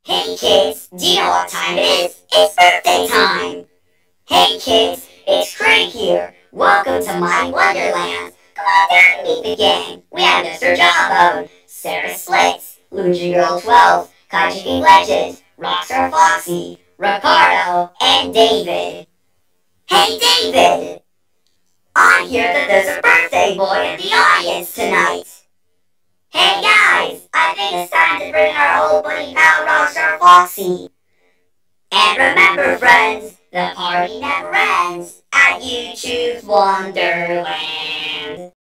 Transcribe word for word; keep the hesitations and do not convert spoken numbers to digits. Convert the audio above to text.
Hey kids, do you know what time it is? It's birthday time! Hey kids, it's Craig here. Welcome to my Wonderland. Come on down and meet the gang. We have Mister Jawbone, Sarah Slits, Luigi Girl twelve, Kaiji Legend, Rockstar Foxy, Ricardo, and David. Hey David! I hear that there's a birthday boy in the audience tonight. Hey guys, I think it's time to bring our old buddy pal Rockstar Foxy. And remember friends, the party never ends at YouTube's Wonderland.